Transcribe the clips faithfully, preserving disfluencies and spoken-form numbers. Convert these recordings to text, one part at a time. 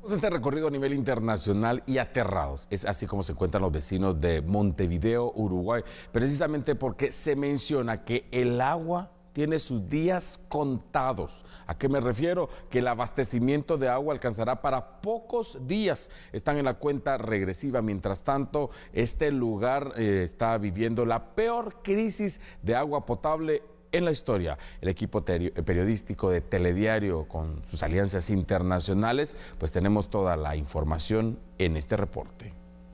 Este recorrido a nivel internacional y aterrados. Es así como se encuentran los vecinos de Montevideo, Uruguay, precisamente porque se menciona que el agua tiene sus días contados. ¿A qué me refiero? Que el abastecimiento de agua alcanzará para pocos días. Están en la cuenta regresiva. Mientras tanto, este lugar eh, está viviendo la peor crisis de agua potable en la historia. El equipo periodístico de Telediario, con sus alianzas internacionales, pues tenemos toda la información en este reporte.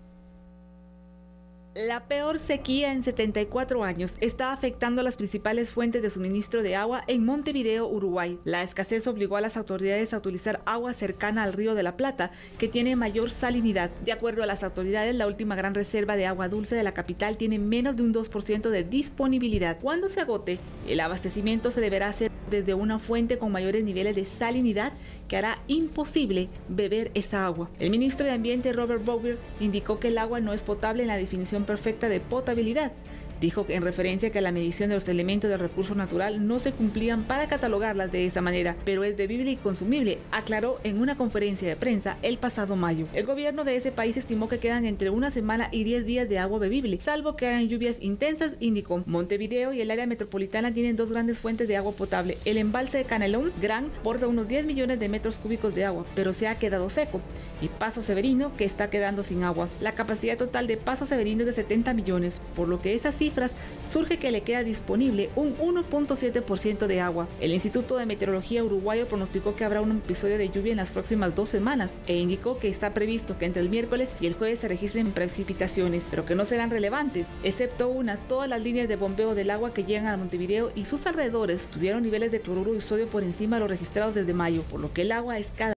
La peor sequía en setenta y cuatro años está afectando las principales fuentes de suministro de agua en Montevideo, Uruguay. La escasez obligó a las autoridades a utilizar agua cercana al Río de la Plata, que tiene mayor salinidad. De acuerdo a las autoridades, la última gran reserva de agua dulce de la capital tiene menos de un dos por ciento de disponibilidad. Cuando se agote, el abastecimiento se deberá hacer desde una fuente con mayores niveles de salinidad, que hará imposible beber esa agua. El ministro de Ambiente, Robert Bouvier, indicó que el agua no es potable en la definición perfecta de potabilidad. Dijo que en referencia a que la medición de los elementos del recurso natural no se cumplían para catalogarlas de esa manera, pero es bebible y consumible, aclaró en una conferencia de prensa el pasado mayo. El gobierno de ese país estimó que quedan entre una semana y diez días de agua bebible, salvo que hagan lluvias intensas, indicó. Montevideo y el área metropolitana tienen dos grandes fuentes de agua potable. El embalse de Canelón Gran porta unos diez millones de metros cúbicos de agua, pero se ha quedado seco, y Paso Severino, que está quedando sin agua. La capacidad total de Paso Severino es de setenta millones, por lo que es así cifras, surge que le queda disponible un uno punto siete por ciento de agua. El Instituto de Meteorología uruguayo pronosticó que habrá un episodio de lluvia en las próximas dos semanas e indicó que está previsto que entre el miércoles y el jueves se registren precipitaciones, pero que no serán relevantes, excepto una. Todas las líneas de bombeo del agua que llegan a Montevideo y sus alrededores tuvieron niveles de cloruro y sodio por encima de los registrados desde mayo, por lo que el agua es cada